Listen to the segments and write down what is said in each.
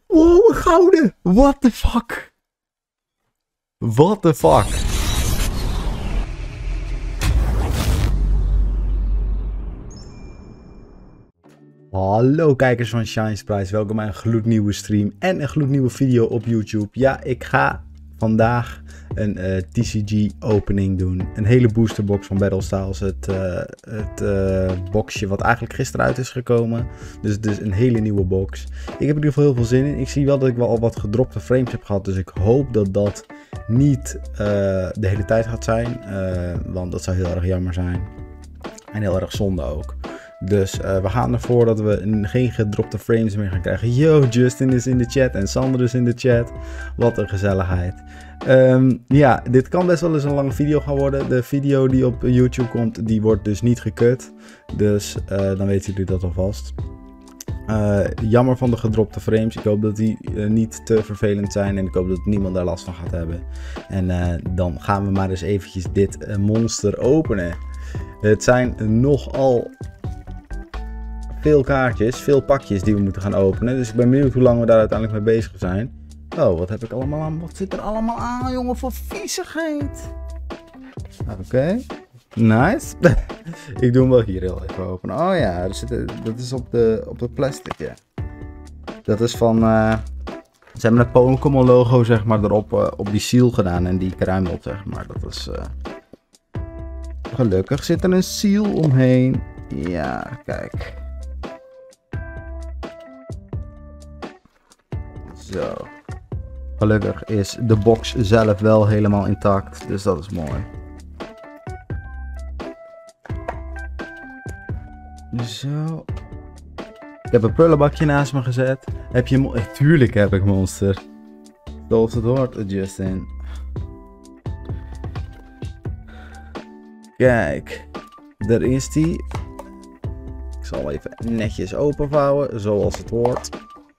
Wow, een gouden! What the fuck? What the fuck? Hallo kijkers van Shiny Surprise, welkom bij een gloednieuwe stream en een gloednieuwe video op YouTube. Ja, ik ga vandaag een TCG opening doen. Een hele boosterbox van Battle Styles. Het boxje wat eigenlijk gisteren uit is gekomen. Dus het is een hele nieuwe box. Ik heb er in ieder geval heel veel zin in. Ik zie wel dat ik wel al wat gedropte frames heb gehad. Dus ik hoop dat dat niet de hele tijd gaat zijn. Want dat zou heel erg jammer zijn. En heel erg zonde ook. Dus we gaan ervoor dat we geen gedropte frames meer gaan krijgen. Yo, Justin is in de chat en Sander is in de chat. Wat een gezelligheid. Ja, dit kan best wel eens een lange video gaan worden. De video die op YouTube komt, die wordt dus niet gekut. Dus dan weten jullie dat alvast. Jammer van de gedropte frames. Ik hoop dat die niet te vervelend zijn. En ik hoop dat niemand daar last van gaat hebben. En dan gaan we maar eens eventjes dit monster openen. Het zijn nogal veel kaartjes, veel pakjes die we moeten gaan openen. Dus ik ben benieuwd hoe lang we daar uiteindelijk mee bezig zijn. Oh, wat heb ik allemaal aan? Wat zit er allemaal aan, jongen, voor viezigheid? Oké. Nice. Ik doe hem wel hier heel even open. Oh ja, dat is op de plastic, ja. Dat is van... ze hebben het Pokémon logo, zeg maar, erop op die seal gedaan en die kruimel, zeg maar. Dat is... Gelukkig zit er een seal omheen. Ja, kijk. Zo. Gelukkig is de box zelf wel helemaal intact. Dus dat is mooi. Zo. Ik heb een prullenbakje naast me gezet. Heb je... Tuurlijk heb ik monster. Zoals het hoort, Justin. Kijk. Daar is die. Ik zal even netjes openvouwen. Zoals het hoort.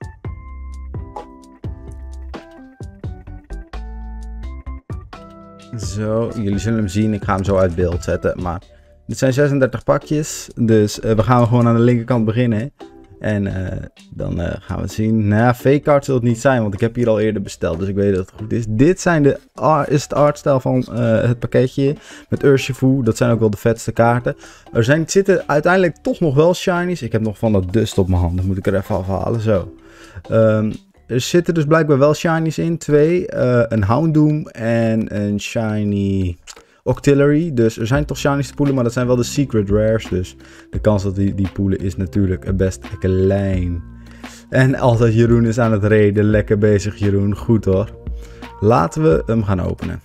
Zo, jullie zullen hem zien. Ik ga hem zo uit beeld zetten. Maar dit zijn 36 pakjes. Dus we gaan gewoon aan de linkerkant beginnen. En dan gaan we het zien. Nou ja, fake card zal het niet zijn. Want ik heb hier al eerder besteld. Dus ik weet dat het goed is. Dit zijn is het artstyle van het pakketje. Met Urshifu. Dat zijn ook wel de vetste kaarten. Zitten uiteindelijk toch nog wel shinies. Ik heb nog van dat dust op mijn hand. Dat moet ik er even afhalen. Zo. Er zitten dus blijkbaar wel shinies in. 2. Een Houndoom en een shiny Octillery. Dus er zijn toch shinies te poelen, maar dat zijn wel de secret rares. Dus de kans dat die poelen is natuurlijk best klein. En altijd Jeroen is aan het raiden. Lekker bezig Jeroen. Goed hoor. Laten we hem gaan openen.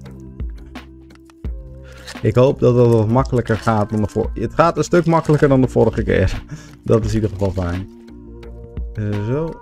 Ik hoop dat het wat makkelijker gaat dan de vorige. Het gaat een stuk makkelijker dan de vorige keer. Dat is in ieder geval fijn. Zo.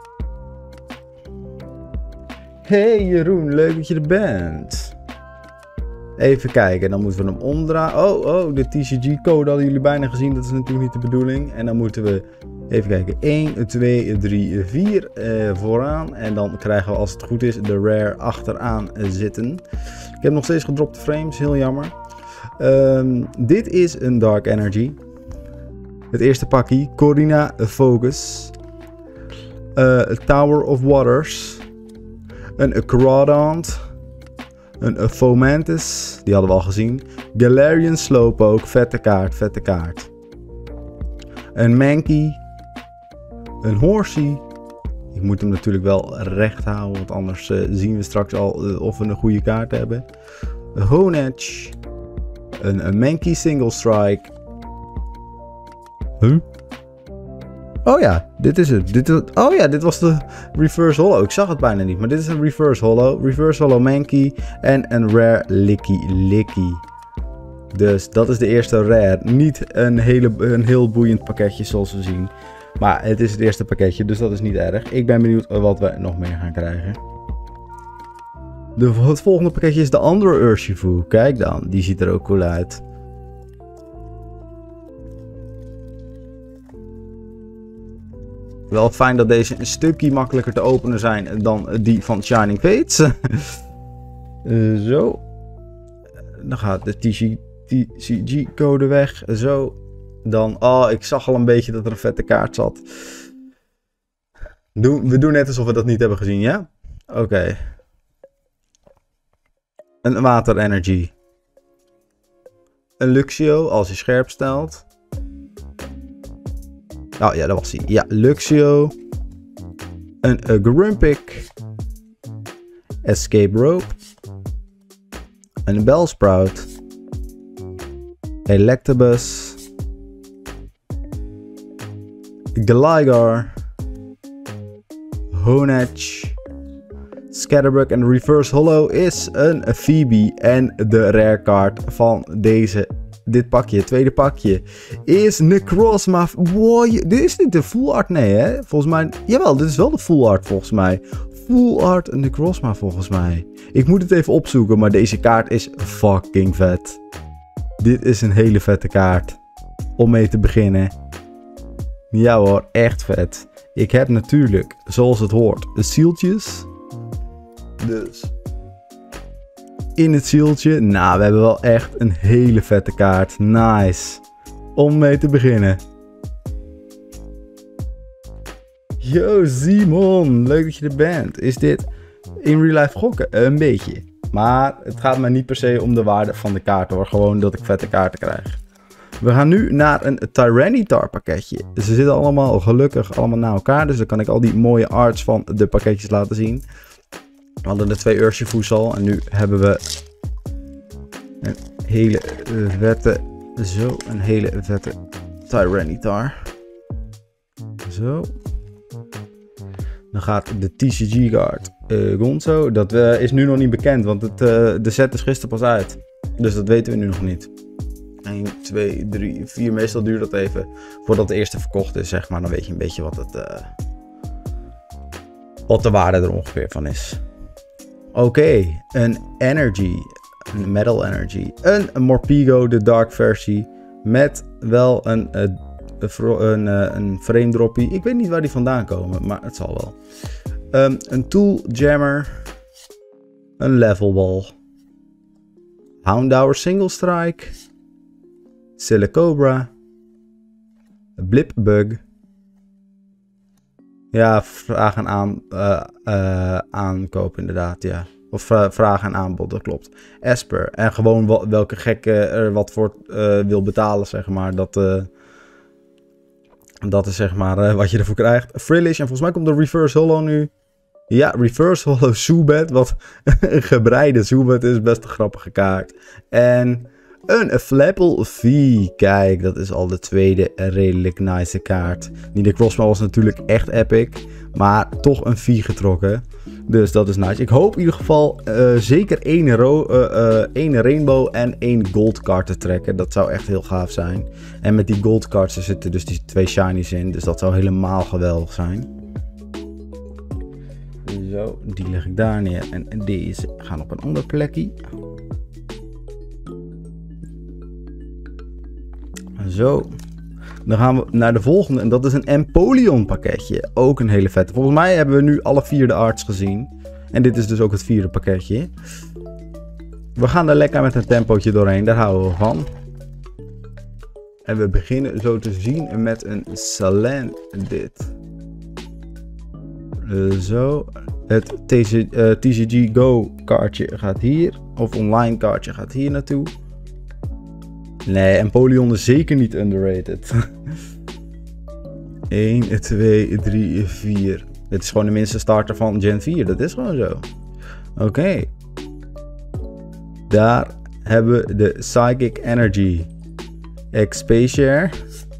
Hey Jeroen, leuk dat je er bent. Even kijken, dan moeten we hem omdraaien. Oh, de TCG-code hadden jullie bijna gezien. Dat is natuurlijk niet de bedoeling. En dan moeten we even kijken. 1, 2, 3, 4 vooraan. En dan krijgen we, als het goed is, de rare achteraan zitten. Ik heb nog steeds gedropte frames, heel jammer. Dit is een Dark Energy. Het eerste pakje, Corina Focus. Tower of Waters. Een Crawdaunt. Een Fomantis, die hadden we al gezien. Galarian Slowpoke, vette kaart. Een Mankey. Een Horsey. Ik moet hem natuurlijk wel recht houden, want anders zien we straks al of we een goede kaart hebben. Een Honedge. Een Mankey Single Strike. Huh? Oh ja, dit is het. Oh ja, dit was de Reverse Holo. Ik zag het bijna niet, maar dit is een Reverse Holo. Reverse Holo Mankey en een Rare Licky. Dus dat is de eerste Rare. Niet een heel boeiend pakketje zoals we zien. Maar het is het eerste pakketje, dus dat is niet erg. Ik ben benieuwd wat we nog meer gaan krijgen. Het volgende pakketje is de andere Urshifu. Kijk dan, die ziet er ook cool uit. Wel fijn dat deze een stukje makkelijker te openen zijn dan die van Shining Fates. Zo. Dan gaat de TCG-code weg. Zo. Dan, ik zag al een beetje dat er een vette kaart zat. We doen net alsof we dat niet hebben gezien, ja? Oké. Een water energy. Een Luxio als je scherp stelt. Oh ja, dat was hij. Ja, Luxio. Een Grumpig. Escape Rope. Een Bellsprout. Electabuzz. Gligar. Honedge. Scatterbug en Reverse Hollow is een Phoebe. En de rare card van dit pakje, tweede pakje, is Necrozma. Wow, dit is niet de full art, nee hè? Volgens mij, jawel, dit is wel de full art volgens mij. Full art Necrozma volgens mij. Ik moet het even opzoeken, maar deze kaart is fucking vet. Dit is een hele vette kaart. Om mee te beginnen. Ja hoor, echt vet. Ik heb natuurlijk, zoals het hoort, de zieltjes. Dus in het zieltje, nou, we hebben wel echt een hele vette kaart. Nice. Om mee te beginnen. Yo Simon, leuk dat je er bent. Is dit in real life gokken? Een beetje. Maar het gaat mij niet per se om de waarde van de kaart hoor. Gewoon dat ik vette kaarten krijg. We gaan nu naar een Tyranitar pakketje. Ze zitten allemaal gelukkig allemaal naar elkaar. Dus dan kan ik al die mooie arts van de pakketjes laten zien. We hadden de 2 Urshifu's al. En nu hebben we een hele vette... Zo, een hele vette Tyranitar. Zo. Dan gaat de TCG Guard Gonzo. Dat is nu nog niet bekend. Want de set is gisteren pas uit. Dus dat weten we nu nog niet. 1, 2, 3, 4. Meestal duurt dat even voordat de eerste verkocht is, zeg maar. Dan weet je een beetje wat de waarde er ongeveer van is. Oké, een Energy. Een Metal Energy. Een Morpeko, de Dark versie. Met wel een frame droppie. Ik weet niet waar die vandaan komen, maar het zal wel. Een Tool Jammer. Een Level Ball. Houndour Single Strike. Silicobra. Blipbug. Ja, vraag en aankoop inderdaad, ja. Of vraag en aanbod, dat klopt. Esper. En gewoon welke gekke er wat voor wil betalen, zeg maar. Dat is zeg maar wat je ervoor krijgt. Frillish. En volgens mij komt de Reverse Hollow nu. Ja, Reverse Hollow Zubat. Wat een gebreide Zubat is. Best een grappige kaart. En een Flapple V. Kijk, dat is al de tweede redelijk nice kaart. Die de Crossmail was natuurlijk echt epic. Maar toch een V getrokken. Dus dat is nice. Ik hoop in ieder geval zeker één Rainbow en 1 Gold card te trekken. Dat zou echt heel gaaf zijn. En met die Gold cards zitten dus die 2 shinies in. Dus dat zou helemaal geweldig zijn. Zo, die leg ik daar neer. En deze gaan op een ander plekje. Zo. Dan gaan we naar de volgende. En dat is een Empoleon pakketje. Ook een hele vette. Volgens mij hebben we nu alle 4 de arts gezien. En dit is dus ook het 4e pakketje. We gaan er lekker met een tempootje doorheen. Daar houden we van. En we beginnen zo te zien met een Salandit. Zo. Het TCG Go kaartje gaat hier. Of online kaartje gaat hier naartoe. Nee, Empoleon is zeker niet underrated. 1, 2, 3, 4. Dit is gewoon de minste starter van Gen 4. Dat is gewoon zo. Oké. Daar hebben we de Psychic Energy. Xpatier.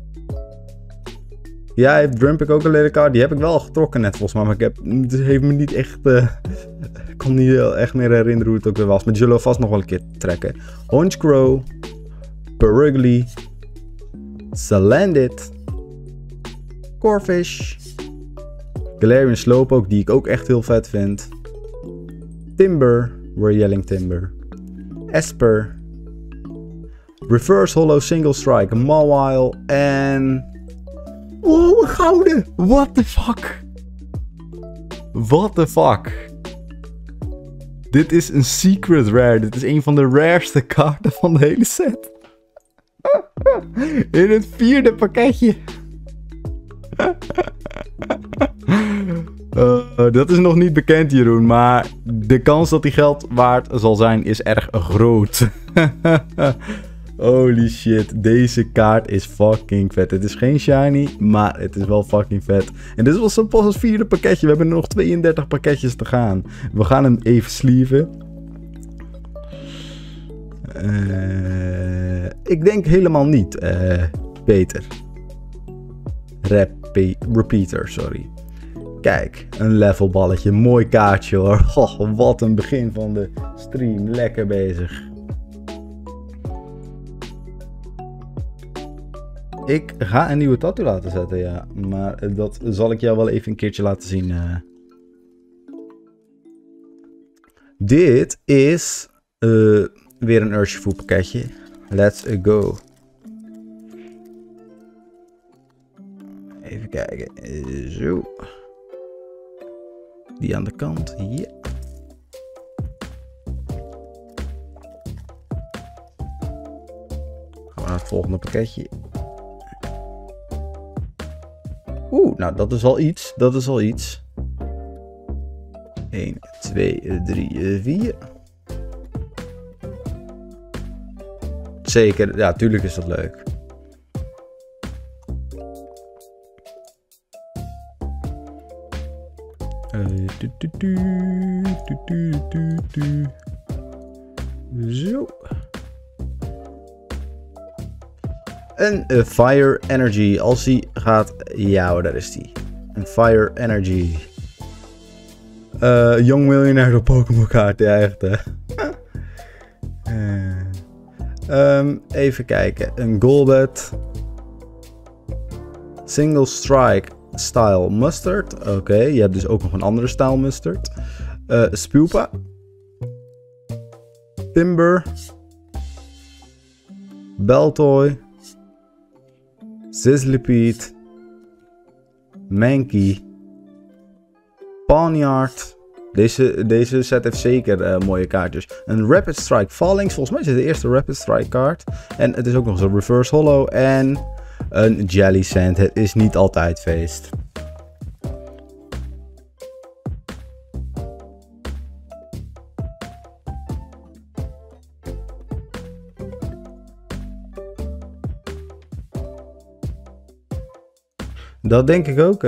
Ja, heeft Grumpig ook een lelijke kaart. Die heb ik wel getrokken net volgens mij. Maar het heeft me niet echt... ik kon niet echt meer herinneren hoe het ook weer was. Maar die zullen we vast nog wel een keer trekken. Honchkrow. Perugly. Salandit. Corphish. Galarian Slowpoke, die ik ook echt heel vet vind. Timber. We're Yelling Timber. Esper. Reverse Hollow Single Strike. Mawile. En... oh, gouden. What the fuck? What the fuck? Dit is een secret rare. Dit is een van de rareste kaarten van de hele set. In het 4e pakketje. Dat is nog niet bekend, Jeroen, maar de kans dat die geld waard zal zijn is erg groot. Holy shit, deze kaart is fucking vet. Het is geen shiny, maar het is wel fucking vet. En dit was pas het 4e pakketje. We hebben nog 32 pakketjes te gaan. We gaan hem even sleeven. Ik denk helemaal niet, Peter. Repeater, sorry. Kijk, een levelballetje. Mooi kaartje hoor. Oh, wat een begin van de stream. Lekker bezig. Ik ga een nieuwe tattoo laten zetten, ja. Maar dat zal ik jou wel even een keertje laten zien. Dit is weer een Urshifu pakketje. Let's go. Even kijken. Zo. Die aan de kant. Ja. Gaan we naar het volgende pakketje. Oeh, nou dat is al iets. Dat is al iets. 1, 2, 3, 4. Zeker, ja, tuurlijk is dat leuk. Zo. Een Fire Energy. Als die gaat... Ja, daar is die. Een Fire Energy. Young Millionaire op Pokémon kaart. Ja, echt hè. Even kijken. Een Golbat. Single Strike Style Mustard. Oké, je hebt dus ook nog een andere style Mustard. Spupa. Timber. Baltoy. Sizzlipede. Mankey. Pawniard. Deze set heeft zeker mooie kaartjes. Een Rapid Strike Fallings. Volgens mij is het de eerste Rapid Strike kaart. En het is ook nog eens een Reverse Hollow. En een Jelly Sand. Het is niet altijd feest. Dat denk ik ook.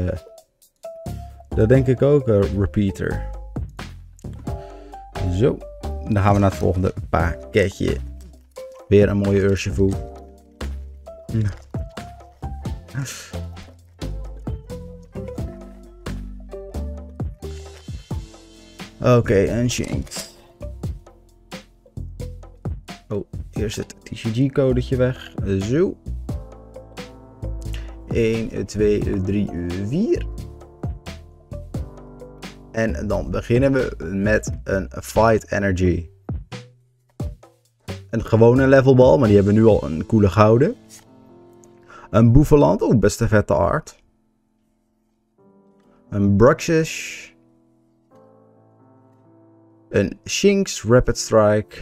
Dat denk ik ook, Repeater. Zo. Dan gaan we naar het volgende pakketje. Weer een mooie Urshifu. Oké, en Shinx. Oh, hier zit het TCG-codetje weg. Zo. 1, 2, 3, 4. En dan beginnen we met een Fight Energy. Een gewone levelbal, maar die hebben nu al een coole gouden. Een Boeveland, oh best een vette art. Een Bruxish. Een Shinx Rapid Strike.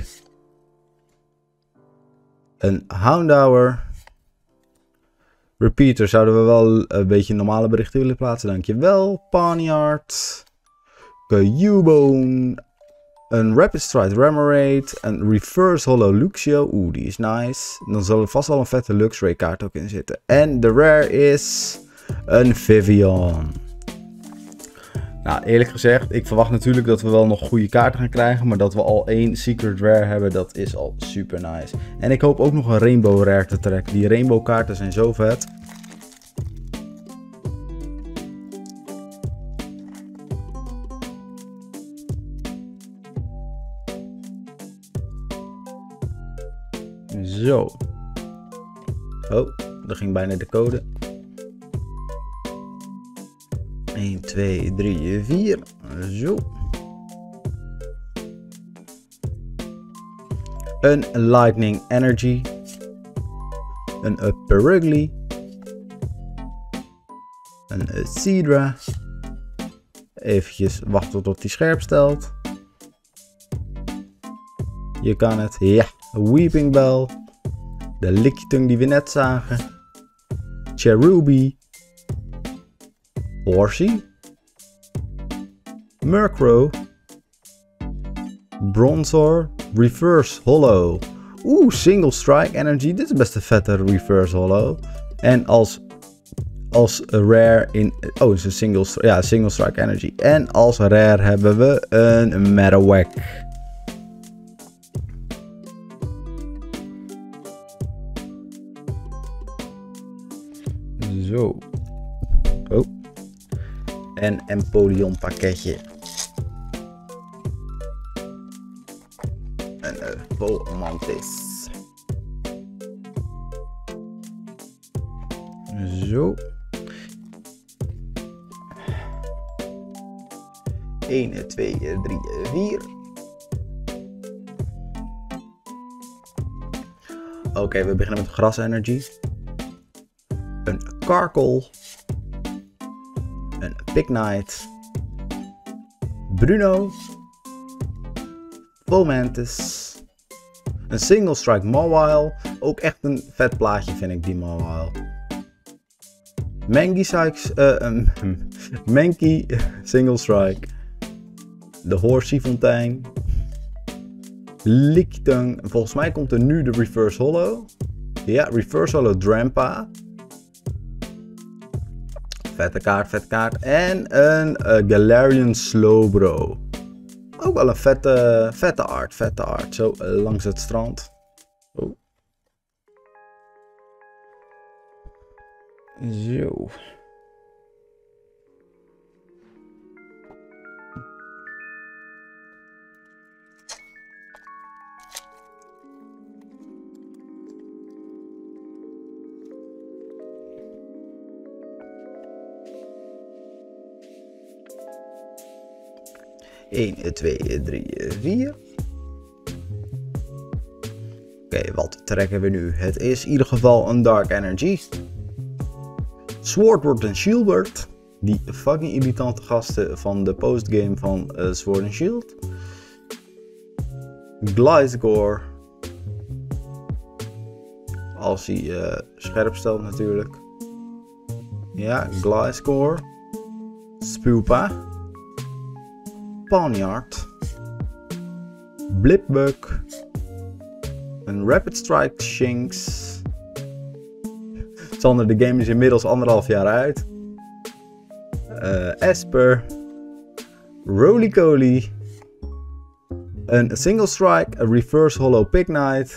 Een Houndour. Repeater zouden we wel een beetje normale berichten willen plaatsen, dankjewel. Pawniard. Cubone. Een Rapid Strike Remoraid. Een Reverse Hollow Luxio. Oeh, die is nice. Dan zal er vast wel een vette Luxray kaart ook in zitten. En de rare is een Vivillon. Nou, eerlijk gezegd, ik verwacht natuurlijk dat we wel nog goede kaarten gaan krijgen. Maar dat we al 1 Secret Rare hebben, dat is al super nice. En ik hoop ook nog een Rainbow Rare te trekken. Die Rainbow kaarten zijn zo vet. Zo. Oh, daar ging bijna de code. 1, 2, 3, 4. Zo. Een Lightning Energy. Een Perugly. Een Seadra. Eventjes wachten tot hij scherp stelt. Je kan het. Ja. Weeping Bell. De Lickitung die we net zagen. Cherubi. Horsey. Murkrow. Bronzor. Reverse Holo. Oeh, Single Strike Energy. Dit is best een vette Reverse Holo. En als rare in... Oh, is een Single Strike Energy. En als rare hebben we een Marowak. Zo. Oh. En een Empoleon pakketje. En een Volmantis. Zo. 1, 2, 3, 4. Oké, we beginnen met Gras Energy. Een Karkel. Een Pignite. Bruno. Fomantis. Een Single Strike Mawile. Ook echt een vet plaatje vind ik die Mawile. Mankey Single Strike. De Horseyfontein. Lickitung. Volgens mij komt er nu de Reverse Holo. Ja, Reverse Holo Drampa. Vette kaart. En een Galarian Slowbro. Ook wel een vette art. Zo langs het strand. Oh. Zo. Eén, 2, 3, 4. Oké, wat trekken we nu? Het is in ieder geval een Dark Energy. Swordward en Shieldward. Die fucking irritante gasten van de postgame van Sword and Shield. Gliscor. Als hij scherp stelt natuurlijk. Ja, Gliscor. Spupa. Pawniard. Blipbug. Een Rapid Strike Shinx. Sander, de game is inmiddels 1,5 jaar uit. Esper. Rolycoly. Een Single Strike, een Reverse Holo Pignite.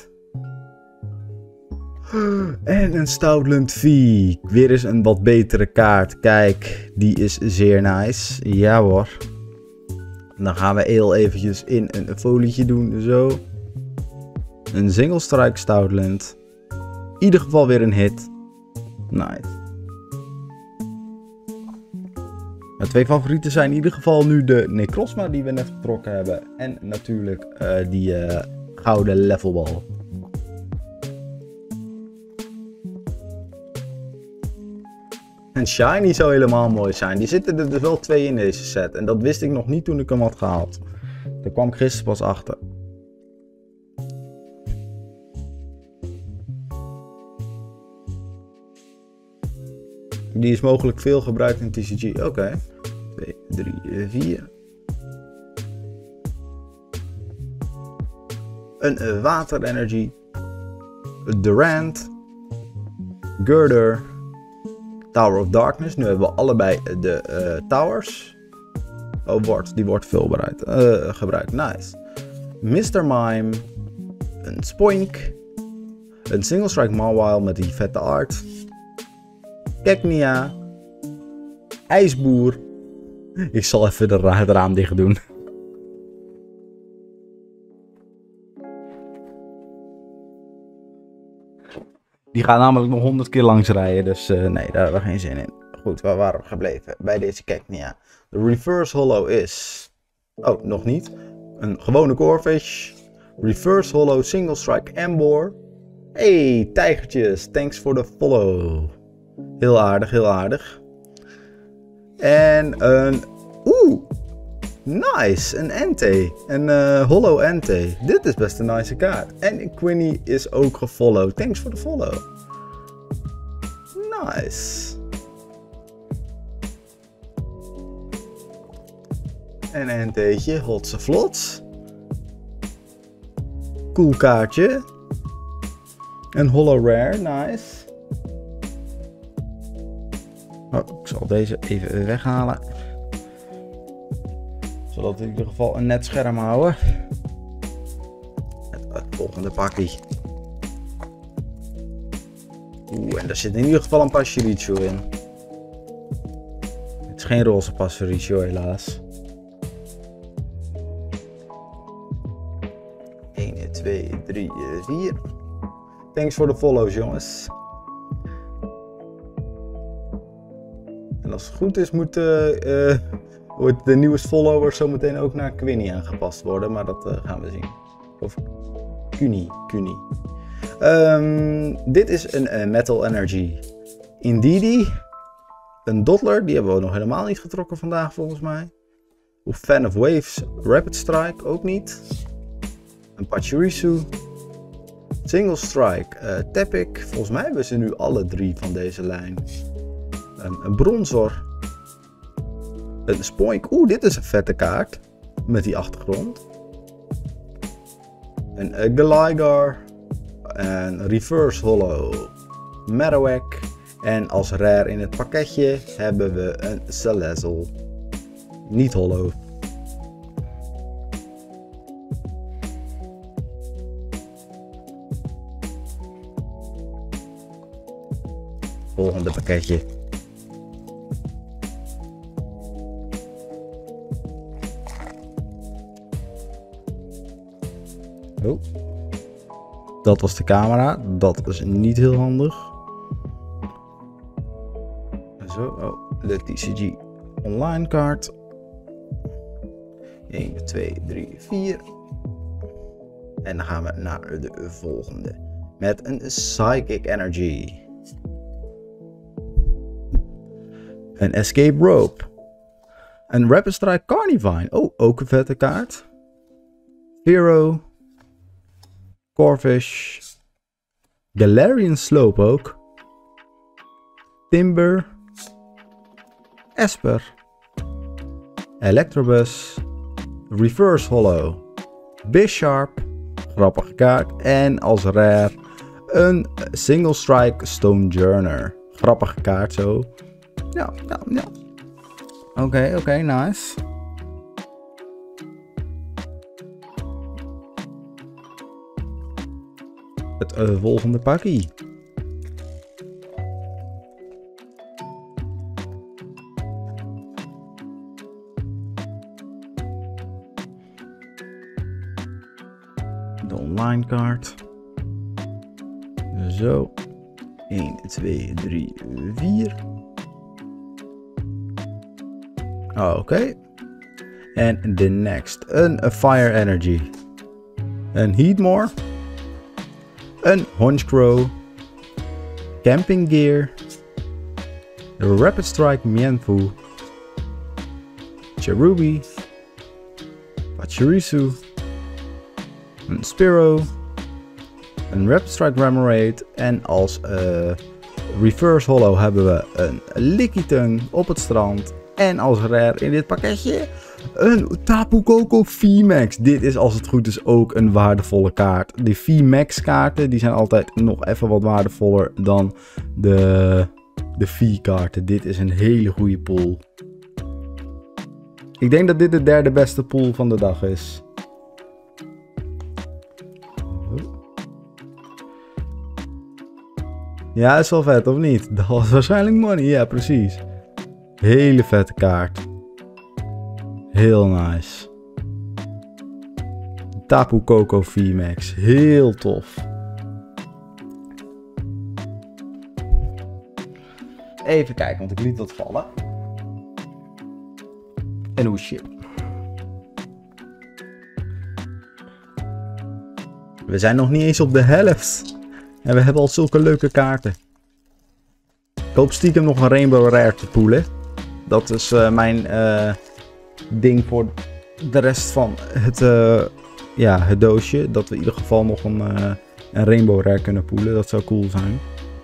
En een Stoutland V. Weer eens een wat betere kaart. Kijk, die is zeer nice. Ja hoor. Dan gaan we heel eventjes in een folietje doen. Zo. Een Single Strike Stoutland. In ieder geval weer een hit. Nice. Mijn twee favorieten zijn in ieder geval nu de Necrozma die we net getrokken hebben. En natuurlijk die gouden levelbal. En Shiny zou helemaal mooi zijn. Die zitten er dus wel 2 in deze set. En dat wist ik nog niet toen ik hem had gehaald. Daar kwam ik gisteren pas achter. Die is mogelijk veel gebruikt in TCG. Oké. 2, 3, 4. Een Water Energy. Durant. Girder. Tower of Darkness. Nu hebben we allebei de towers. Oh, die wordt veel gebruikt. Nice. Mr. Mime. Een Spoink. Een Single Strike Mawile met die vette art. Cacnea. IJsboer. Ik zal even het raam dicht doen. Die gaat namelijk nog 100 keer langs rijden. Dus nee, daar hebben we geen zin in. Goed, waar waren we gebleven? Bij deze Cacnea. De Reverse Holo is... Oh, nog niet. Een gewone Corphish. Reverse Holo Single Strike Emboar. Hey, tijgertjes. Thanks for the follow. Heel aardig, heel aardig. En een... Oeh! Nice! Een Entei. Een Holo Entei. Dit is best een nice kaart. En Quinny is ook gefollowed. Thanks for the follow. Nice. Een NT'tje, hotse vlots. Cool kaartje. Een holo rare, nice. Oh, ik zal deze even weghalen. Zodat we in ieder geval een net scherm houden. Het volgende pakje. Oeh, en daar zit in ieder geval een Pachirisu in. Het is geen roze Pachirisu helaas. 1, 2, 3, 4. Thanks voor de follows, jongens. En als het goed is wordt de nieuwe follower zometeen ook naar Quinny aangepast worden. Maar dat gaan we zien. Of Kuni. Dit is een Metal Energy Indeedee. Een Dottler, die hebben we nog helemaal niet getrokken vandaag volgens mij. Of Fan of Waves Rapid Strike, ook niet. Een Pachirisu. Single Strike Tepic. Volgens mij hebben ze nu alle 3 van deze lijn. Een Bronzor. Een Spoink. Oeh, dit is een vette kaart. Met die achtergrond. Een Gligar. Een Reverse Holo Marowak. En als rare in het pakketje hebben we een Salazzle. Niet holo. Volgende pakketje. Oh. Dat was de camera. Dat is niet heel handig. Zo. Oh, de TCG online kaart. 1, 2, 3, 4. En dan gaan we naar de volgende. Met een Psychic Energy. Een Escape Rope. Een Rapid Strike Carnivine. Oh, ook een vette kaart. Hero. Corphish. Galarian Slowpoke. Timber. Esper. Electabuzz. Reverse Holo. Bisharp. Grappige kaart. En als rare een Single Strike Stonejourner. Grappige kaart zo. Ja. Oké, nice. Het volgende pakkie. De online kaart. Zo. 1, 2, 3, 4. Oké. En de next. Een Fire Energy. Een Heatmore. Een Honchkrow. Camping Gear. Rapid Strike Mienfoo. Cherubi. Pachirisu. Een Spearow. Een Rapid Strike Remoraid. En als Reverse Holo hebben we een Lickitung op het strand. En als rare in dit pakketje een Tapu Koko VMAX. Dit is als het goed is ook een waardevolle kaart. Die VMAX kaarten die zijn altijd nog even wat waardevoller dan de V-kaarten. Dit is een hele goede pool. Ik denk dat dit de derde beste pool van de dag is. Ja, is wel vet of niet? Dat was waarschijnlijk money. Ja, precies. Hele vette kaart. Heel nice. Tapu Koko VMAX. Heel tof. Even kijken, want ik liet dat vallen. En hoe shit. We zijn nog niet eens op de helft. En we hebben al zulke leuke kaarten. Ik hoop stiekem nog een Rainbow Rare te poelen. Dat is mijn ding voor de rest van het doosje. Dat we in ieder geval nog een Rainbow Rare kunnen poelen. Dat zou cool zijn.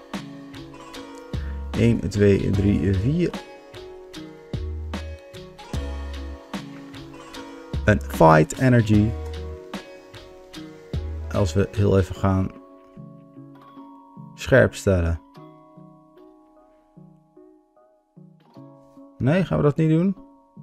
1, 2, 3, 4. Een Fight Energy. Als we heel even gaan scherp stellen. Nee, gaan we dat niet doen?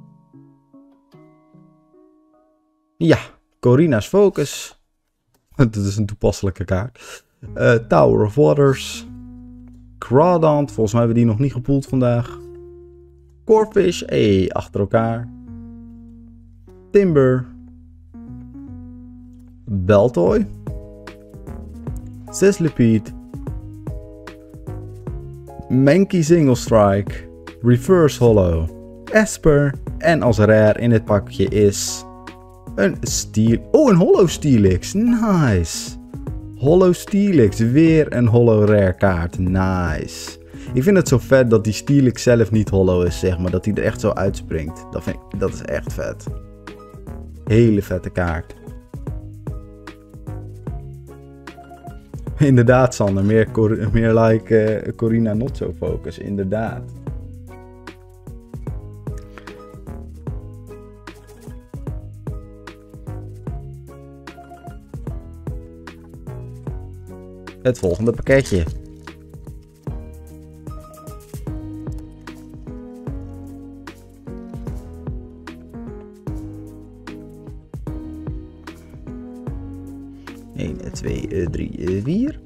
Ja, Corina's Focus. Dat is een toepasselijke kaart. Tower of Waters. Crawdaunt, volgens mij hebben we die nog niet gepoeld vandaag. Corphish, achter elkaar. Timber. Beltoy. Sizzlipede. Mankey Single Strike. Reverse Hollow. Esper. En als rare in dit pakje is een Steel... Oh, een Hollow Steelix. Nice. Hollow Steelix. Weer een Hollow rare kaart. Nice. Ik vind het zo vet dat die Steelix zelf niet hollow is, zeg maar. Dat hij er echt zo uitspringt. Dat is echt vet. Hele vette kaart. Inderdaad, Sander. Meer like Corina Not So Focus. Inderdaad. Het volgende pakketje. Eén, 2, 3, 4.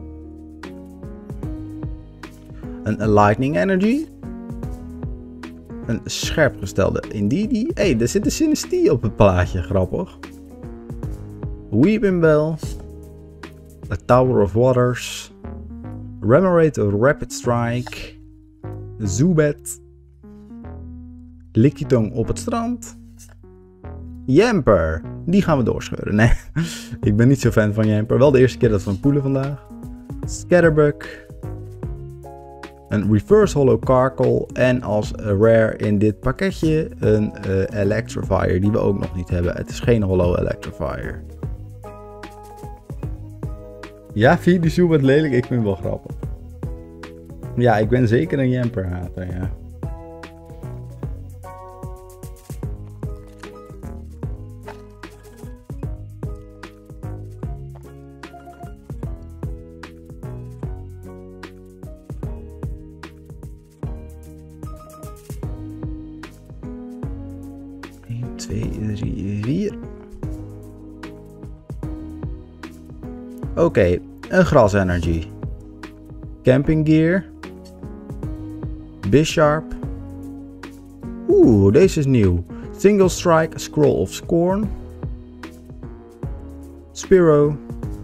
Een Lightning Energy. Een scherp gestelde Indeedee. Hé, er zit een Sinistea op het plaatje. Grappig. Weepinbell. A Tower of Waters. Remoraid Rapid Strike. Zubat. Lickitung op het strand. Yamper. Die gaan we doorscheuren. Nee, ik ben niet zo fan van Yamper. Wel de eerste keer dat we hem poelen vandaag. Scatterbug. Een Reverse Hollow Carkle. En als rare in dit pakketje een Electivire die we ook nog niet hebben. Het is geen Hollow Electivire. Ja, vind je die Zubat lelijk? Ik vind het wel grappig. Ja, ik ben zeker een Yamper hater, ja. Eén, 2, 3, 4. Oké, een Gras Energy. Camping Gear. Bisharp. Oeh, deze is nieuw. Single Strike, Scroll of Scorn. Spearow.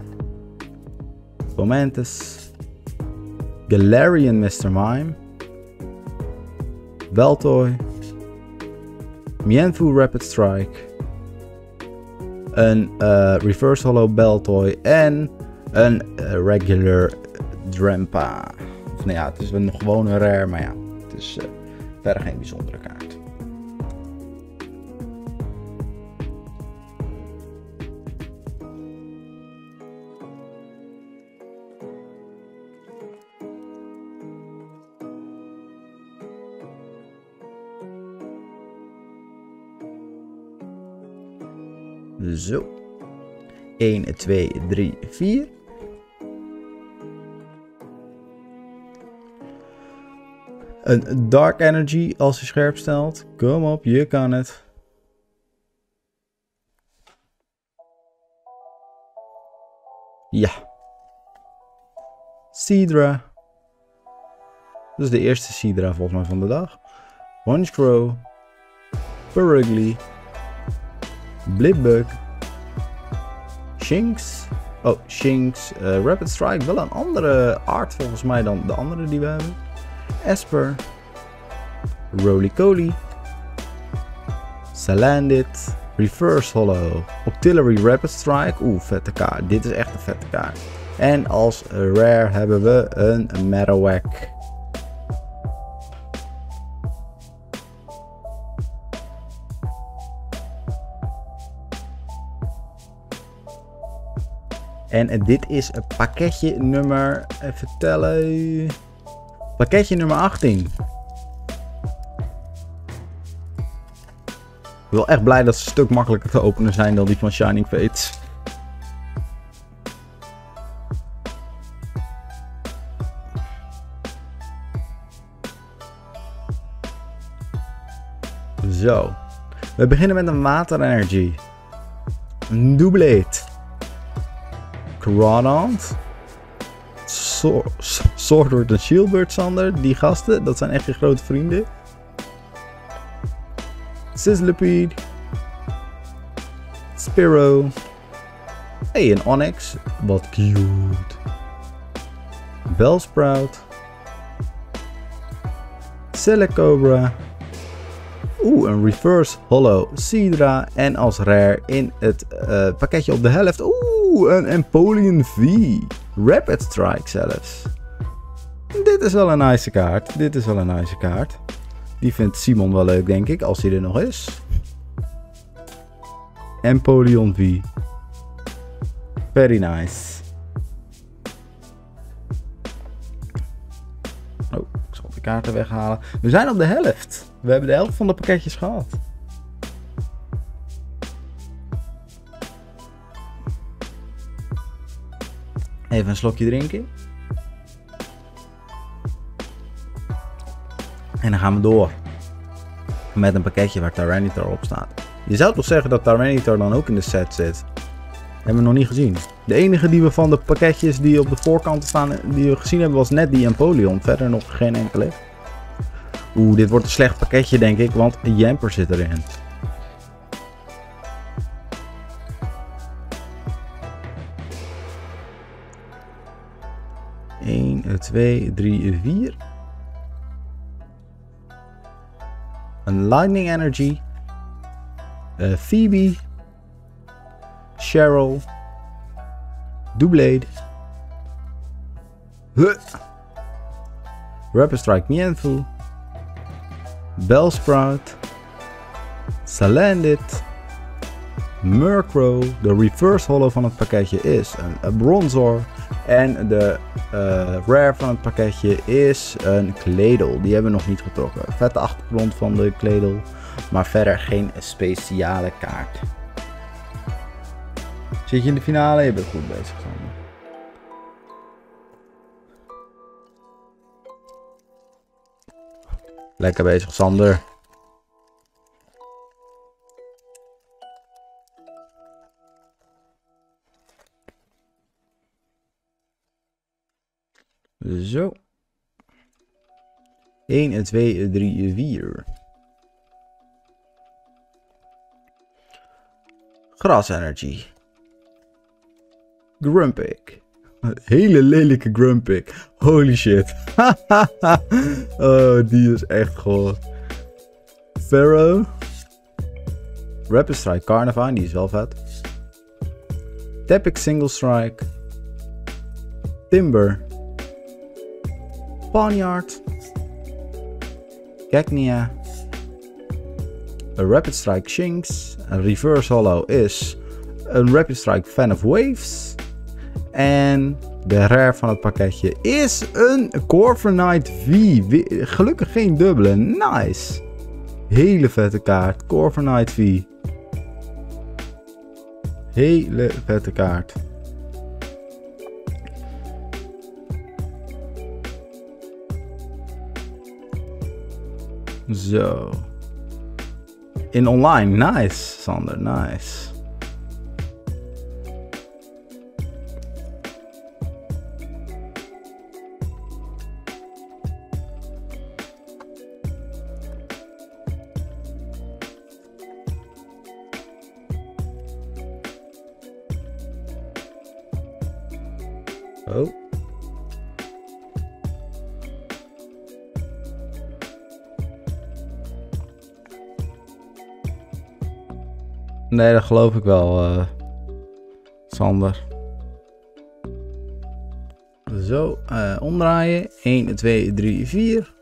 Fomantis. Galarian Mr. Mime. Beltoy. Mienfoo Rapid Strike. Een Reverse Hollow Beltoy en een regular Drampa. Of nou ja, het is een gewone rare, maar ja, het is verder geen bijzondere kaart. Zo. 1, 2, 3, 4. Een Dark Energy als je scherp stelt. Kom op, je kan het. Ja. Seadra. Dat is de eerste Seadra volgens mij van de dag. Honchkrow. Purugly. Blipbug. Shinx. Oh, Shinx. Rapid Strike. Wel een andere art volgens mij dan de andere die we hebben. Esper. Roly-Coly. Salandit. Reverse Hollow. Octillery Rapid Strike. Oeh, vette kaart. Dit is echt een vette kaart. En als rare hebben we een Marowak. En dit is pakketje nummer, even tellen, pakketje nummer 18. ben wel echt blij dat ze een stuk makkelijker te openen zijn dan die van Shining Fates. Zo. We beginnen met een water energy. Een Doublade. Crawdaunt. Swordward en Shieldbird, Sander. Die gasten, dat zijn echt je grote vrienden. Sizzlipede. Spearow. Hey, een Onix. Wat cute. Bellsprout. Silicobra. Een reverse hollow Seadra. En als rare in het pakketje op de helft. Een Empoleon V. Rapid Strike zelfs. Dit is wel een nice kaart. Die vindt Simon wel leuk, denk ik, als hij er nog is. Empoleon V. Very nice. Oh, ik zal de kaarten weghalen. We zijn op de helft. We hebben de helft van de pakketjes gehad. Even een slokje drinken. En dan gaan we door. Met een pakketje waar Tyranitar op staat. Je zou toch zeggen dat Tyranitar dan ook in de set zit? Hebben we nog niet gezien. De enige die we van de pakketjes die op de voorkant staan, die we gezien hebben, was net die Empoleon. Verder nog geen enkele. Dit wordt een slecht pakketje, denk ik, want een Yamper zit erin. Eén, 2, 3, 4. Een Lightning Energy. Phoebe. Cheryl. Doublade. Rapid Strike Mienfoo. Bellsprout. Salandit. Murkrow. De reverse hollow van het pakketje is een Bronzor. En de rare van het pakketje is een Claydol. Die hebben we nog niet getrokken. Vette achtergrond van de Claydol. Maar verder geen speciale kaart. Zit je in de finale? Je bent goed bezig, Sander. Lekker bezig, Sander. Zo. 1, 2, 3, 4. Grass Energy. Grumpig. Een hele lelijke Grumpig. Holy shit. Oh, die is echt goor. Pharaoh. Rapid Strike Carnivine, die is wel vet. Tepic Single Strike. Timber. Pawniard. Cagnia. Een Rapid Strike Shinx. Een Reverse Hollow is een Rapid Strike Fan of Waves. En de rare van het pakketje is een Corviknight V. Gelukkig geen dubbele. Nice. Hele vette kaart. Corviknight V. Hele vette kaart. Zo. In online. Nice, Sander. Nice. Oh. Nee, dat geloof ik wel, Sander. Zo, omdraaien. 1, 2, 3, 4.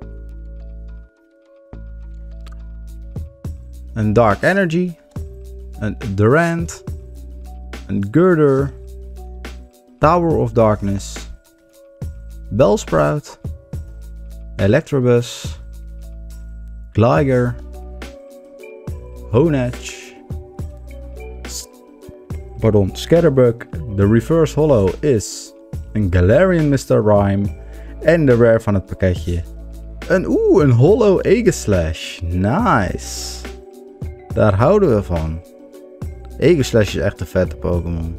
Een Dark Energy. Een Durant. Een Girder. Tower of Darkness. Bellsprout. Electabuzz. Gligar. Honedge. Scatterbug. De reverse holo is een Galarian Mr. Rime. En de rare van het pakketje. Een holo Aegislash. Nice. Daar houden we van. Aegislash is echt een vette Pokémon.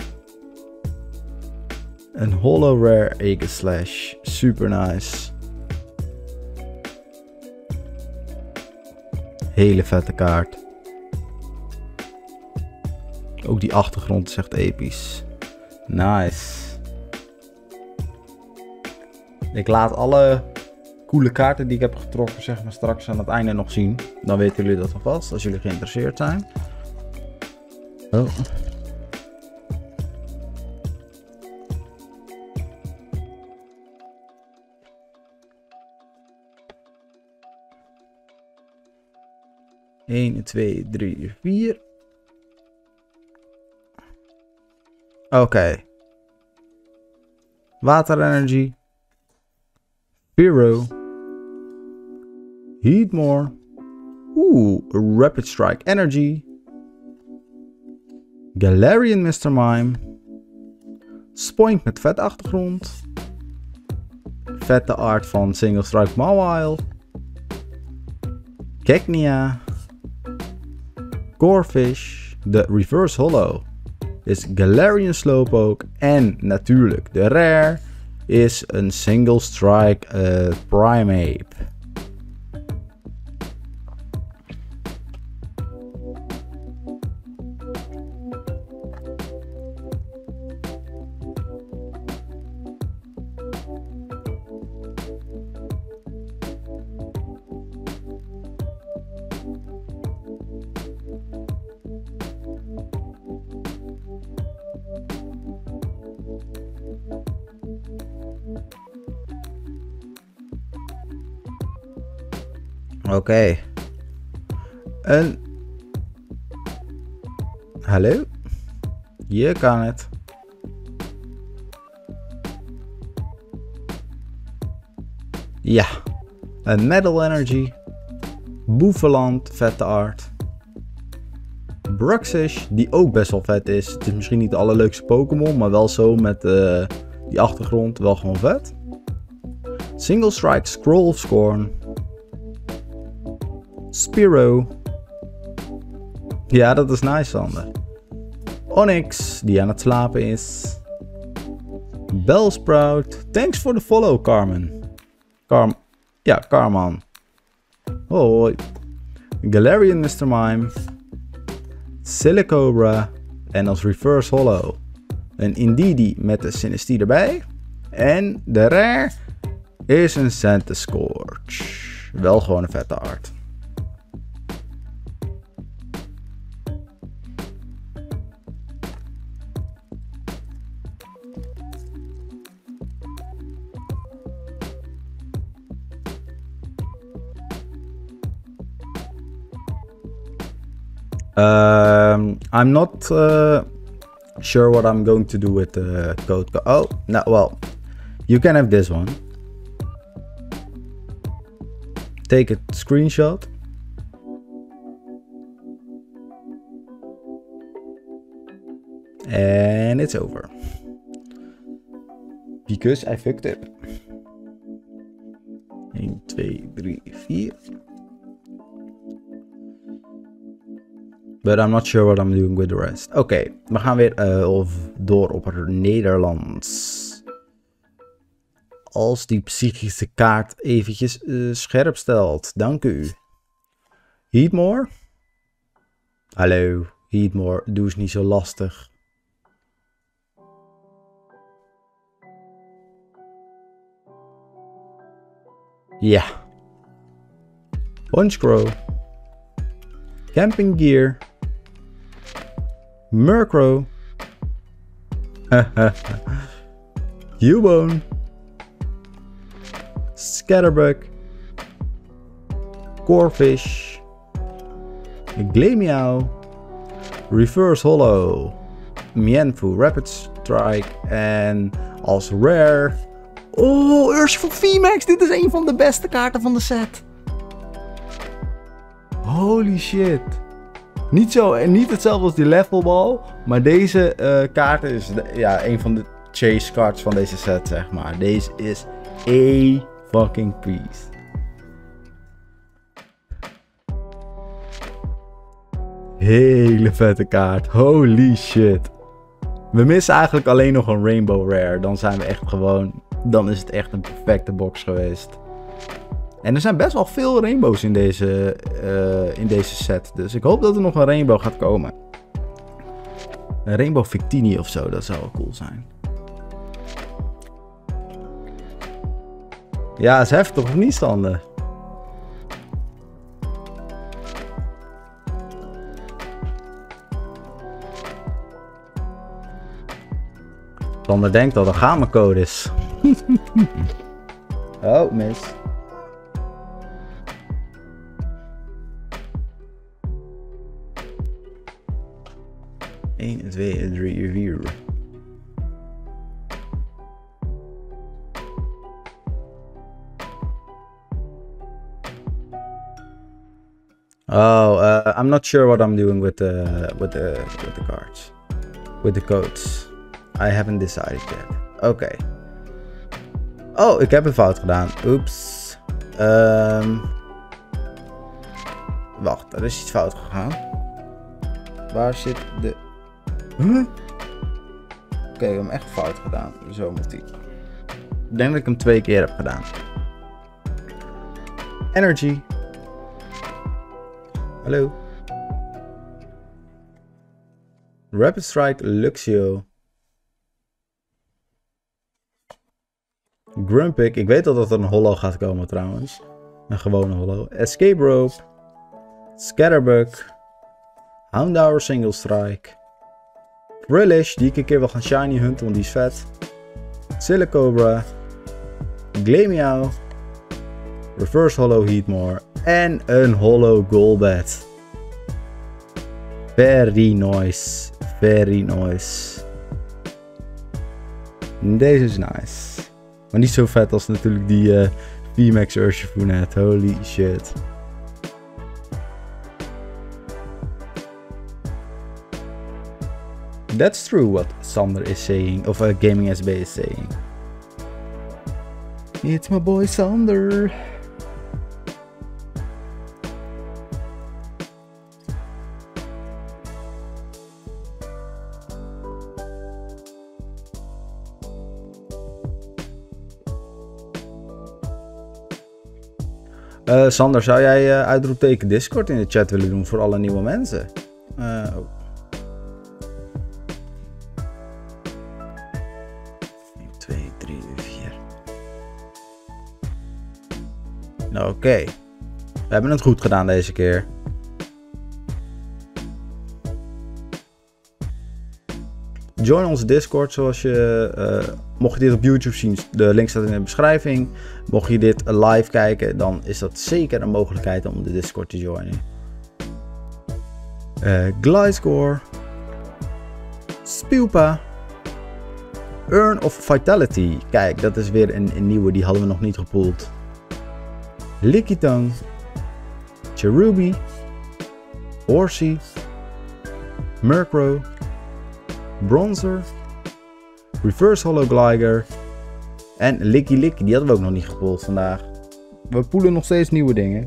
Een holo rare Aegislash. Super nice. Hele vette kaart. Ook die achtergrond is echt episch. Nice. Ik laat alle coole kaarten die ik heb getrokken, zeg maar, straks aan het einde nog zien. Dan weten jullie dat alvast, als jullie geïnteresseerd zijn. Oh. Eén, 2, 3, 4. Oké. Water Energy. Spearow. Heatmore. Rapid Strike Energy. Galarian Mr. Mime. Spoink met vet achtergrond. Vette art van Single Strike Mawile. Cacnea. Corphish. De Reverse Holo is Galarian Slowpoke. En natuurlijk de rare is een Single Strike Primeape. Oké. Hallo? Je kan het. Ja. Een Metal Energy. Boeveland, vette art. Bruxish, die ook best wel vet is. Het is misschien niet de allerleukste Pokémon, maar wel zo met die achtergrond wel gewoon vet. Single Strike, Scroll of Scorn. Spearow. Ja, dat is nice, Sander. Onix, die aan het slapen is. Bellsprout. Thanks for the follow, Carmen. Carman. Hoi. Galarian Mr. Mime. Silicobra. En als reverse holo een Indeedee met de Sinistea erbij. En de rare is een Centiskorch. Wel gewoon een vette art. I'm not sure what I'm going to do with the code. Oh, no, well, you can have this one. Take a screenshot. And it's over. Because I fucked up. 1, 2, 3, 4. But I'm not sure what I'm doing with the rest. Oké, we gaan weer door op het Nederlands. Als die psychische kaart eventjes scherp stelt. Dank u. Heatmore? Hallo, Heatmore. Doe eens niet zo lastig. Ja. Honchkrow. Camping Gear. Murkrow. Cubone. Scatterbug. Corphish. Glameow. Reverse Holo. Mienfoo Rapid Strike. En als rare. Oh, Urshifu VMAX. Dit is een van de beste kaarten van de set. Holy shit. Niet hetzelfde als die levelball. Maar deze kaart is een van de chase cards van deze set, zeg maar. Deze is a fucking beast. Hele vette kaart. Holy shit. We missen eigenlijk alleen nog een Rainbow Rare. Dan zijn we echt gewoon... Dan is het echt een perfecte box geweest. En er zijn best wel veel rainbows in deze set. Dus ik hoop dat er nog een rainbow gaat komen. Een Rainbow Victini of zo. Dat zou wel cool zijn. Ja, is heftig of niet, Sander? Sander denkt dat er gamma-code is. Oh, mis. Eén, 2, 3, 4. Oh, I'm not sure what I'm doing with the cards, with the codes. I haven't decided yet. Oké. Oh, ik heb een fout gedaan. Oeps. Wacht, er is iets fout gegaan. Waar zit de... Huh? Oké, ik heb hem echt fout gedaan. Zo moet hij. Ik denk dat ik hem 2 keer heb gedaan. Energy. Hallo. Rapid Strike Luxio. Grumpig. Ik weet al dat er een holo gaat komen trouwens. Een gewone holo. Escape Rope. Scatterbug. Houndour Single Strike. Brillish, die ik een keer wil gaan shiny hunten, want die is vet. Silicobra. Glameow. Reverse Holo Heatmore. En een holo Golbat. Very nice. Very nice. Deze is nice. Maar niet zo vet als natuurlijk die VMAX Urshifu net. Holy shit. That's true what Sander is saying. Of Gaming SB is saying. It's my boy Sander. Sander, zou jij uitroepteken Discord in de chat willen doen voor alle nieuwe mensen? Oh. 2, 3, 4. Nou, oké. We hebben het goed gedaan deze keer. Join onze Discord zoals je... mocht je dit op YouTube zien, de link staat in de beschrijving. Mocht je dit live kijken, dan is dat zeker een mogelijkheid om de Discord te joinen. Gliscor. Spupa. Urn of Vitality. Kijk, dat is weer een nieuwe, die hadden we nog niet gepoeld. Lickitung. Cherubi. Horsey. Murkrow. Bronzer. Reverse Holo Gligar. En Licky, die hadden we ook nog niet gepoeld vandaag. We poelen nog steeds nieuwe dingen.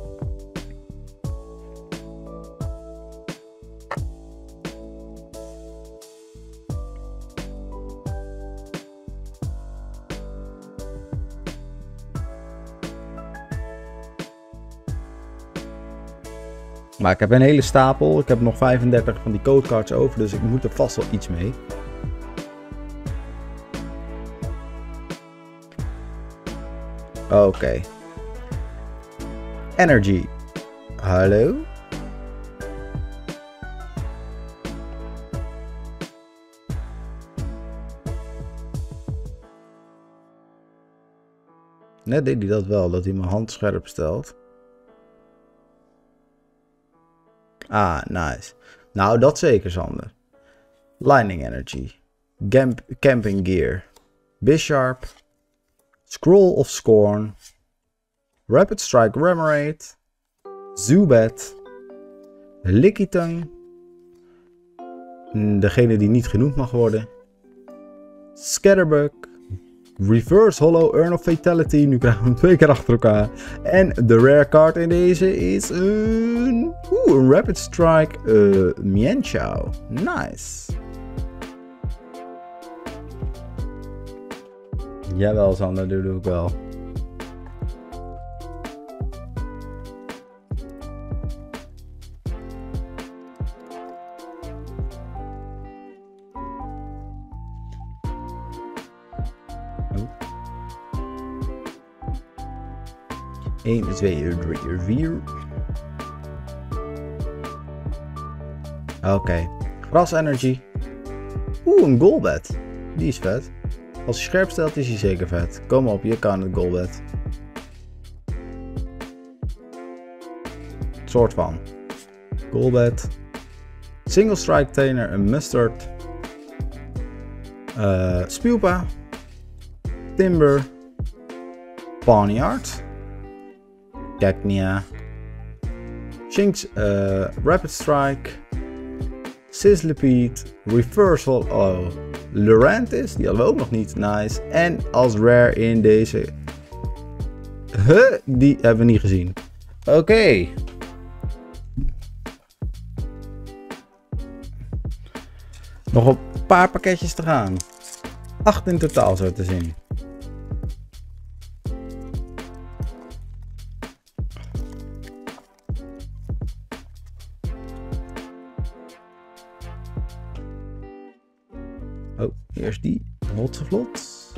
Maar ik heb een hele stapel. Ik heb nog 35 van die codecards over, dus ik moet er vast wel iets mee. Oké. Energy. Hallo? Net deed hij dat wel, dat hij mijn hand scherp stelt. Ah, nice. Nou, dat zeker, Sander. Lightning Energy. Camping Gear. Bisharp. Scroll of Scorn. Rapid Strike Remoraid. Zubat. Lickitung. Degene die niet genoemd mag worden. Scatterbug. Reverse Hollow Urn of Fatality. Nu krijgen we hem 2 keer achter elkaar. En de rare card in deze is een Rapid Strike Mienshao. Nice. Jawel, Sander, dat doe ik wel. Oh. 1, 2, 3, 4. Oké. Gras Energy. Een Golbat. Die is vet. Als je scherp stelt is hij zeker vet. Kom op, je kan het Golbat. Soort van. Golbat. Single Strike Trainer, een Mustard. Spewpa. Timber. Pawniard. Cacnea. Shinx, Rapid Strike. Sizzlipede. Reversal. Oh. Lurantis, die hadden we ook nog niet. Nice. En als rare in deze. Die hebben we niet gezien. Oké. Nog een paar pakketjes te gaan. 8 in totaal zo te zien. Oh, eerst die. Vlot.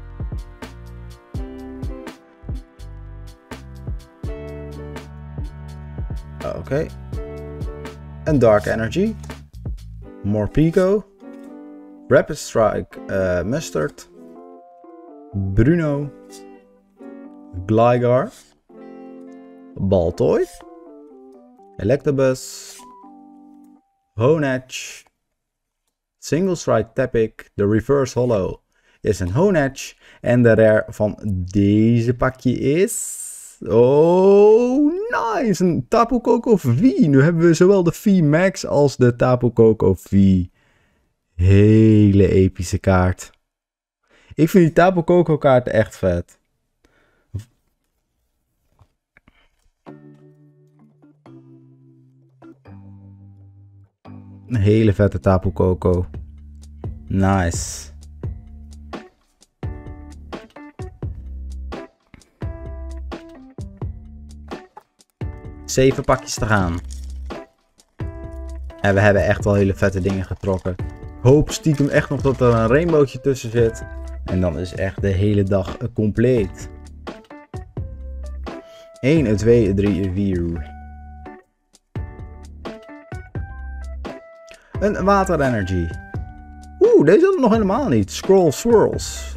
Oké. En Dark Energy. Morpeko. Rapid Strike Mustard. Bruno. Gligar. Baltoy. Electabuzz. Honedge. Single Strike Tapic. De Reverse Hollow is een Honedge. En de rare van deze pakje is... Oh, nice! Een Tapu Koko V. Nu hebben we zowel de V Max als de Tapu Koko V. Hele epische kaart. Ik vind die Tapu Koko kaart echt vet. Een hele vette Tapu Koko. Nice. Zeven pakjes te gaan. En we hebben echt wel hele vette dingen getrokken. Hoop stiekem echt nog dat er een rainbowtje tussen zit. En dan is echt de hele dag compleet. 1, 2, 3, 4. Een Water Energy. Deze hadden we nog helemaal niet. Scroll Swirls.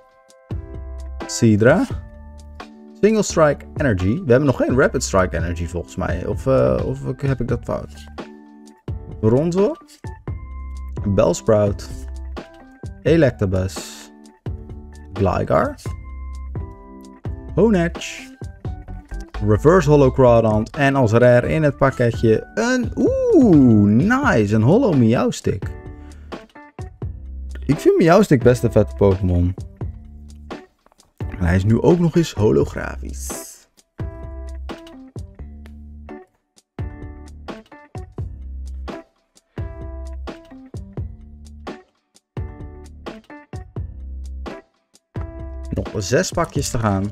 Sidra. Single Strike Energy. We hebben nog geen Rapid Strike Energy volgens mij. Of heb ik dat fout? Bronzor. Bellsprout. Electabuzz. Gligar. Honedge. Reverse Hollow Crawdont. En als rare in het pakketje een... nice. Een Hollow Meowstic. Ik vind Meowstic best een vette Pokémon. En hij is nu ook nog eens holografisch. Nog 6 pakjes te gaan.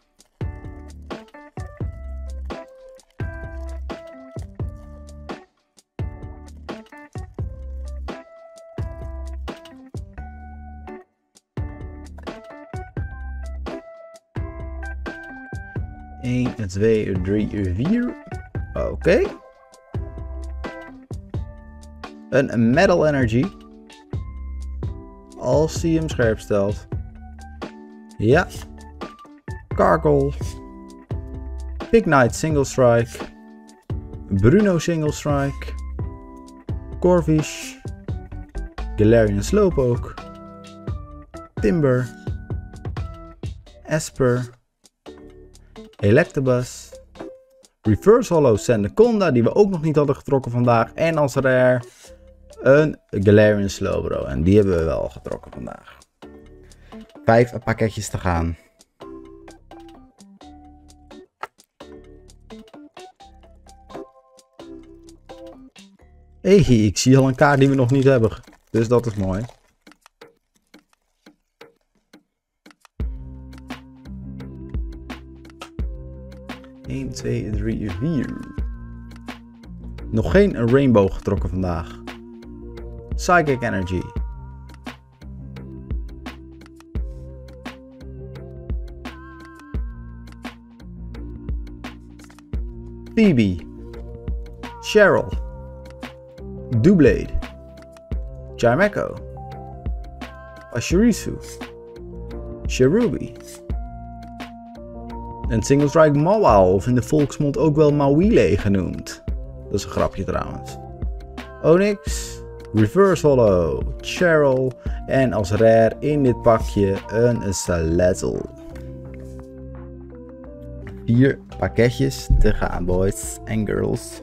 Eén, 2, 3, 4. Oké. Een Metal Energy. Als hij hem scherp stelt. Ja. Carkol. Pignite Single Strike. Bruno Single Strike. Corvish. Galarian Slowpoke. Timber. Esper. Electabuzz. Reverse Hollow Sandaconda, die we ook nog niet hadden getrokken vandaag. En als rare een Galarian Slowbro. En die hebben we wel getrokken vandaag. 5 pakketjes te gaan. Hey, ik zie al een kaart die we nog niet hebben. Dus dat is mooi. Eén, 2, 3, 4. Nog geen Rainbow getrokken vandaag. Psychic Energy. Phoebe. Cheryl. Doublade. Chimecho. Pachirisu. Cherubi. En Single Strike Mawile, of in de volksmond ook wel Mawile genoemd. Dat is een grapje trouwens. Onyx. Reverse Hollow. Cheryl. En als rare in dit pakje een Salazzle. 4 pakketjes te gaan, boys en girls.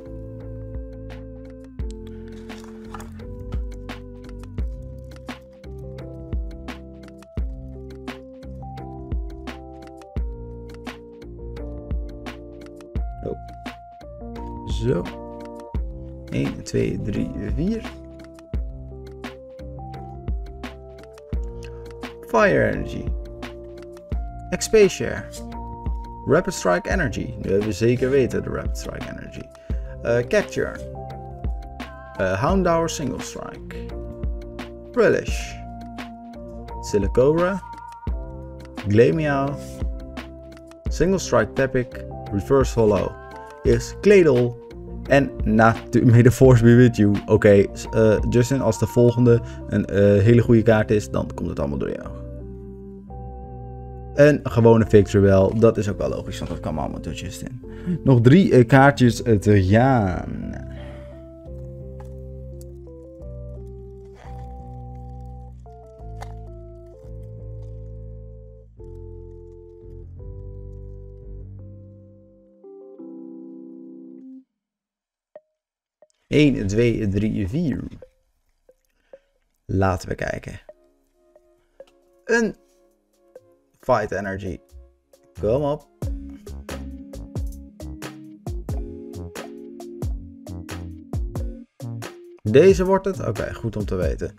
Oh. Zo. 1, 2, 3, 4. Fire Energy. XP Share. Rapid Strike Energy. Nu hebben we zeker weten de Rapid Strike Energy. Cacturne. Houndour Single Strike. Relish. Silicobra. Glameow. Single Strike Tapic. Reverse Hollow is Claydol. En may the force be with you. Oké, Justin, als de volgende een hele goede kaart is, dan komt het allemaal door jou. Een gewone Victreebel, dat is ook wel logisch, want dat kan allemaal door Justin. Nog 3 kaartjes te gaan. Eén, 2, 3, 4. Laten we kijken. Een Fight Energy. Kom op. Deze wordt het? Oké, goed om te weten.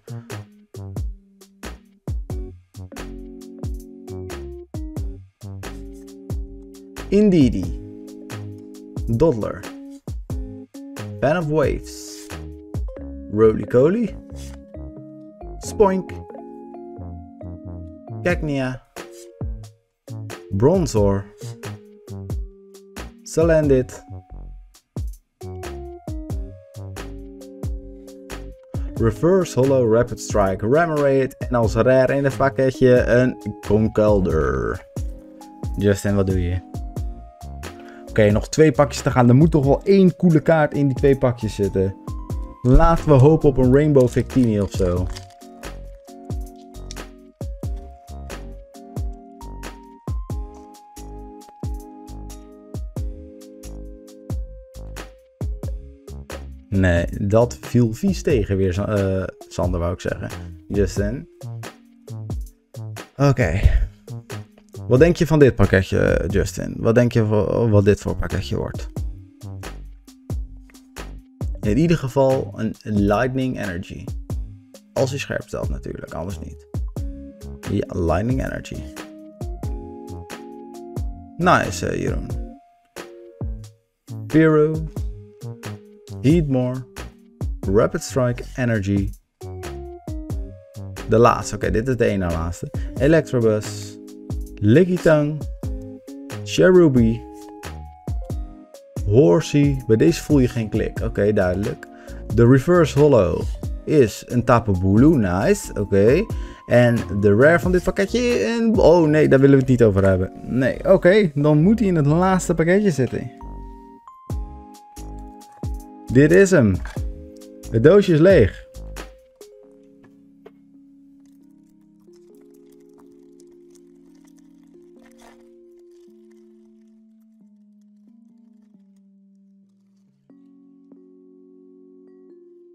Indeedee. Doddler. Fan of Waves. Roly-Coly. Spoink. Cagnia. Bronzor. Salandit. Reverse Hollow Rapid Strike Remoraid. En als rare in het pakketje een Conkeldurr. Justin, wat doe je? Oké, nog 2 pakjes te gaan. Er moet toch wel 1 coole kaart in die 2 pakjes zitten. Laten we hopen op een Rainbow Victini of zo. Nee, dat viel vies tegen weer, Sander wou ik zeggen. Justin. Oké. Wat denk je van dit pakketje, Justin? Wat denk je wat dit voor pakketje wordt? In ieder geval een Lightning Energy. Als hij scherp stelt natuurlijk, anders niet. Ja, Lightning Energy. Nice, Jeroen. Vero. Heatmore. Rapid Strike Energy. De laatste, oké, dit is de ene laatste. Electrobus. Lickitung. Cherubi. Horsey. Bij deze voel je geen klik. Oké, duidelijk. De Reverse Hollow is een Tapu Bulu. Nice. Oké. En de rare van dit pakketje. Oh nee, daar willen we het niet over hebben. Nee, oké. Dan moet hij in het laatste pakketje zitten. Dit is hem. Het doosje is leeg.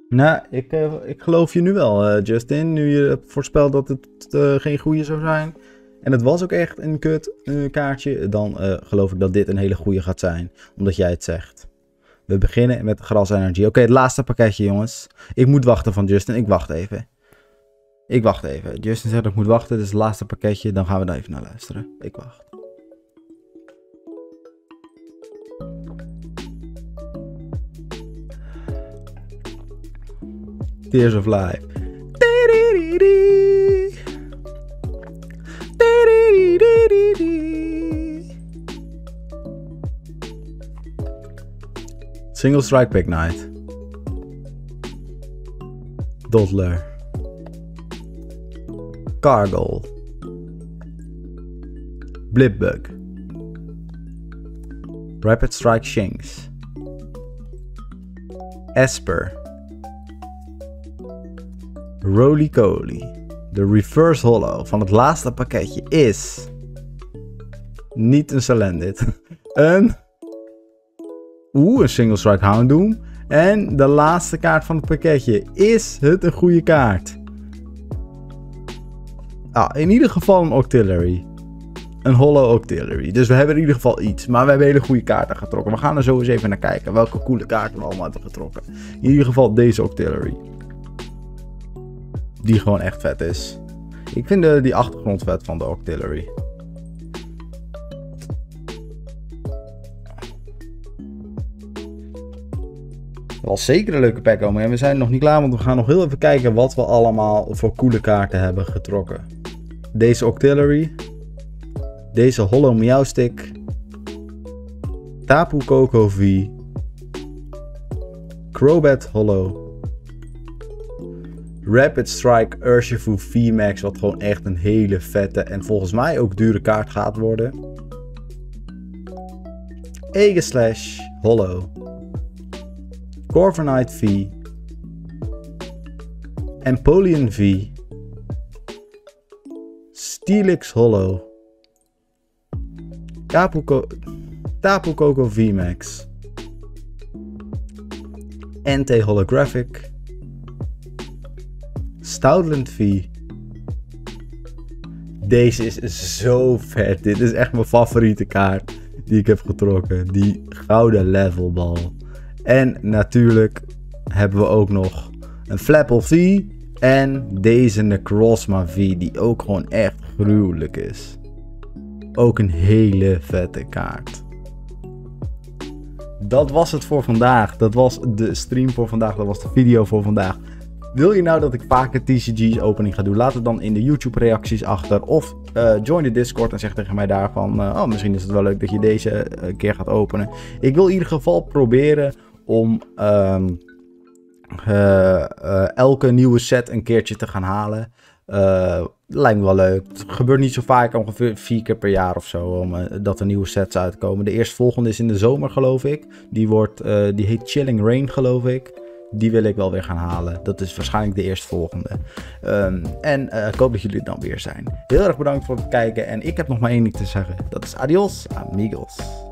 Nou, ik geloof je nu wel, Justin. Nu je hebt voorspeld dat het geen goede zou zijn. En het was ook echt een kut kaartje. Dan geloof ik dat dit een hele goede gaat zijn. Omdat jij het zegt. We beginnen met de Gras Energy. Oké, het laatste pakketje, jongens. Ik moet wachten van Justin. Ik wacht even. Justin zegt dat ik moet wachten. Dit is het laatste pakketje. Dan gaan we daar even naar luisteren. Ik wacht. Tears of Life. Single Strike Pick Night. Dodler. Cargol. Blipbug. Rapid Strike Shinx. Esper. Roly-Coly. De reverse hollow van het laatste pakketje is niet een Salandit. een single strike Houndoom. En de laatste kaart van het pakketje. Is het een goede kaart? In ieder geval een Octillery. Een hollow Octillery. Dus we hebben in ieder geval iets. Maar we hebben hele goede kaarten getrokken. We gaan er zo eens even naar kijken. Welke coole kaarten we allemaal hebben getrokken. In ieder geval deze Octillery. Die gewoon echt vet is. Ik vind die achtergrond vet van de Octillery. Er was zeker een leuke pack komen. En we zijn nog niet klaar, want we gaan nog heel even kijken wat we allemaal voor coole kaarten hebben getrokken. Deze Octillery. Deze Hollow Meowstic. Tapu Koko V. Crobat Hollow. Rapid Strike Urshifu VMAX, wat gewoon echt een hele vette en volgens mij ook dure kaart gaat worden. Aegislash Hollow. Corviknight V. Empoleon V. Steelix Hollow. Tapu Koko VMAX. Entei Holographic. Stoutland V. Deze is zo vet. Dit is echt mijn favoriete kaart die ik heb getrokken. Die gouden levelbal. En natuurlijk hebben we ook nog een Flapple V. En deze Necrozma V. Die ook gewoon echt gruwelijk is. Ook een hele vette kaart. Dat was het voor vandaag. Dat was de stream voor vandaag. Dat was de video voor vandaag. Wil je nou dat ik vaker TCG's opening ga doen? Laat het dan in de YouTube reacties achter. Of join de Discord en zeg tegen mij daarvan. Misschien is het wel leuk dat je deze keer gaat openen. Ik wil in ieder geval proberen om elke nieuwe set een keertje te gaan halen. Lijkt me wel leuk. Het gebeurt niet zo vaak, ongeveer 4 keer per jaar of zo, dat er nieuwe sets uitkomen. De eerstvolgende is in de zomer, geloof ik. Die heet Chilling Rain, geloof ik. Die wil ik wel weer gaan halen. Dat is waarschijnlijk de eerstvolgende. Ik hoop dat jullie er dan weer zijn. Heel erg bedankt voor het kijken. En ik heb nog maar één ding te zeggen. Dat is adios, amigos.